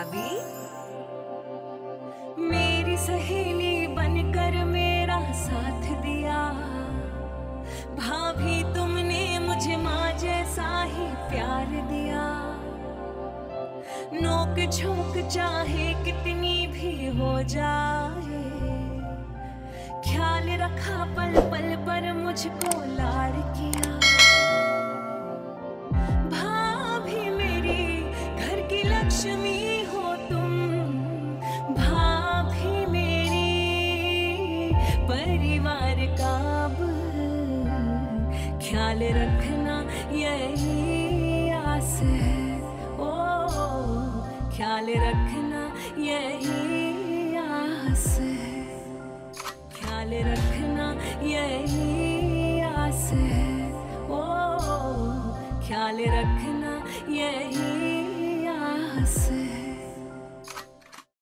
भाभी मेरी सहेली बनकर मेरा साथ दिया। भाभी तुमने मुझे माँ जैसा ही प्यार दिया। नोक झोंक चाहे कितनी भी हो जाए, ख्याल रखा पल पल पर मुझको लाड किया। भाभी मेरी घर की लक्ष्मी हो तुम, भाभी मेरी परिवार का अब ख्याल रखना यही आस है। ओ ख्याल रखना यही आस है, ख्याल रखना यही आस है। ओ ख्याल रखना यही आस है।